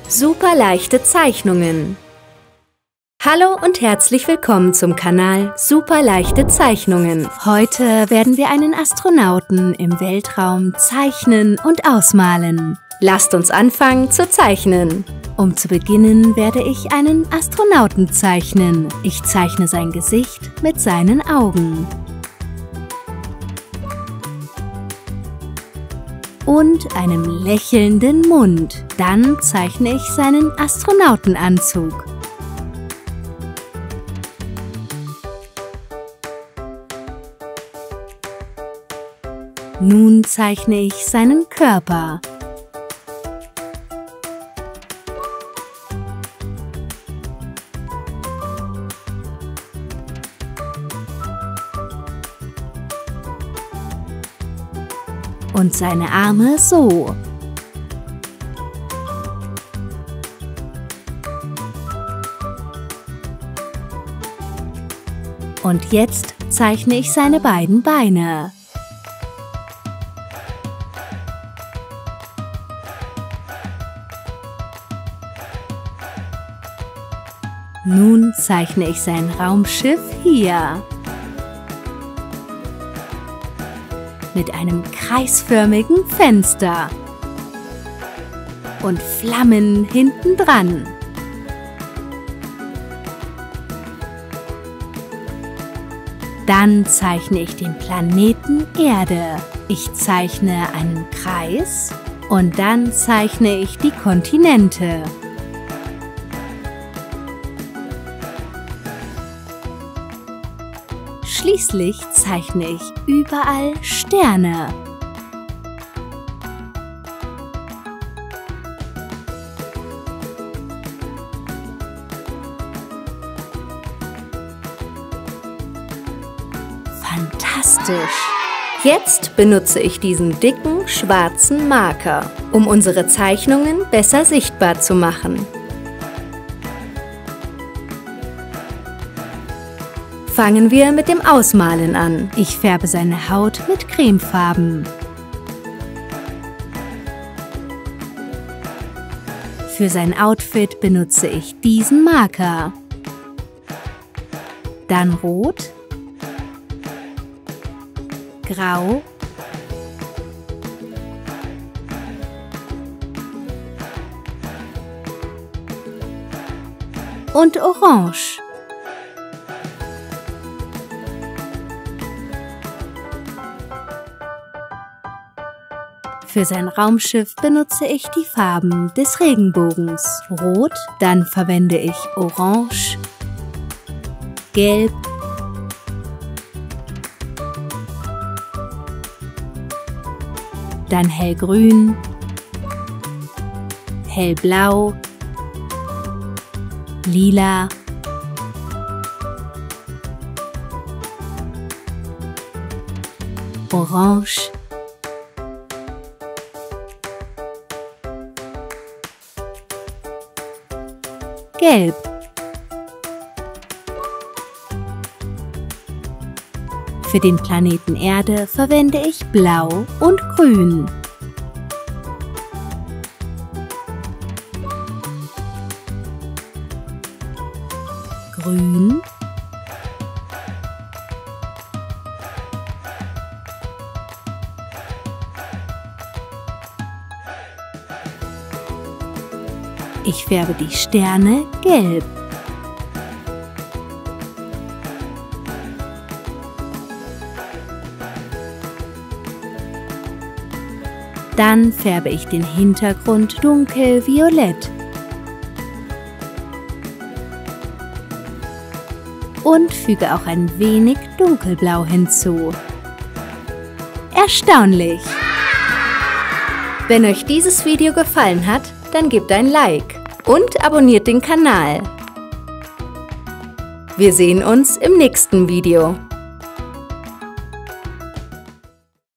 Super leichte Zeichnungen. Hallo und herzlich willkommen zum Kanal Super leichte Zeichnungen. Heute werden wir einen Astronauten im Weltraum zeichnen und ausmalen. Lasst uns anfangen zu zeichnen. Um zu beginnen, werde ich einen Astronauten zeichnen. Ich zeichne sein Gesicht mit seinen Augen. Und einem lächelnden Mund. Dann zeichne ich seinen Astronautenanzug. Nun zeichne ich seinen Körper. Und seine Arme so. Und jetzt zeichne ich seine beiden Beine. Nun zeichne ich sein Raumschiff hier. Mit einem kreisförmigen Fenster und Flammen hinten dran. Dann zeichne ich den Planeten Erde. Ich zeichne einen Kreis und dann zeichne ich die Kontinente. Schließlich zeichne ich überall Sterne. Fantastisch! Jetzt benutze ich diesen dicken, schwarzen Marker, um unsere Zeichnungen besser sichtbar zu machen. Fangen wir mit dem Ausmalen an. Ich färbe seine Haut mit Cremefarben. Für sein Outfit benutze ich diesen Marker. Dann Rot, Grau, und Orange. Für sein Raumschiff benutze ich die Farben des Regenbogens. Rot, dann verwende ich Orange, Gelb, dann Hellgrün, Hellblau, Lila, Orange, Gelb. Für den Planeten Erde verwende ich Blau und Grün. Grün, ich färbe die Sterne gelb. Dann färbe ich den Hintergrund dunkelviolett. Und füge auch ein wenig dunkelblau hinzu. Erstaunlich! Wenn euch dieses Video gefallen hat, dann gebt ein Like und abonniert den Kanal. Wir sehen uns im nächsten Video.